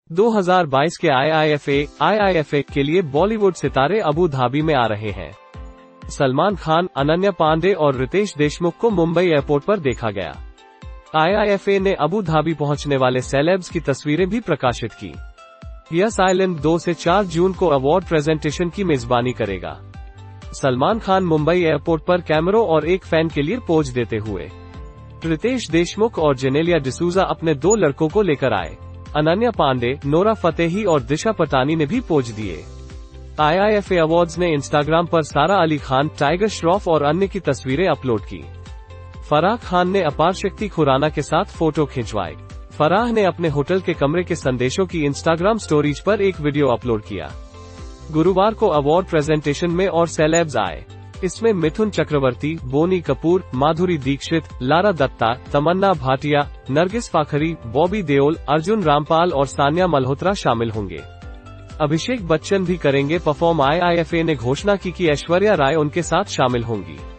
2022 के आईआईएफए के लिए बॉलीवुड सितारे अबू धाबी में आ रहे हैं। सलमान खान, अनन्या पांडे और रितेश देशमुख को मुंबई एयरपोर्ट पर देखा गया। आईआईएफए ने अबू धाबी पहुंचने वाले सेलेब्स की तस्वीरें भी प्रकाशित की। यस आइलैंड 2 से 4 जून को अवार्ड प्रेजेंटेशन की मेजबानी करेगा। सलमान खान मुंबई एयरपोर्ट पर कैमरों और एक फैन के लिए पोज देते हुए। रितेश देशमुख और जेनेलिया डिसूजा अपने 2 लड़कों को लेकर आए। अनन्या पांडे, नोरा फतेही और दिशा पटानी ने भी पोज दिए। आईआईएफए अवार्ड्स ने इंस्टाग्राम पर सारा अली खान, टाइगर श्रॉफ और अन्य की तस्वीरें अपलोड की। फराह खान ने अपार शक्ति खुराना के साथ फोटो खिंचवाए। फराह ने अपने होटल के कमरे के संदेशों की इंस्टाग्राम स्टोरीज पर एक वीडियो अपलोड किया। गुरुवार को अवार्ड प्रेजेंटेशन में और सेलेब्स आए। इसमें मिथुन चक्रवर्ती, बोनी कपूर, माधुरी दीक्षित, लारा दत्ता, तमन्ना भाटिया, नरगिस फाखरी, बॉबी देओल, अर्जुन रामपाल और सानिया मल्होत्रा शामिल होंगे। अभिषेक बच्चन भी करेंगे परफॉर्म। आईआईएफए ने घोषणा की कि ऐश्वर्या राय उनके साथ शामिल होंगी।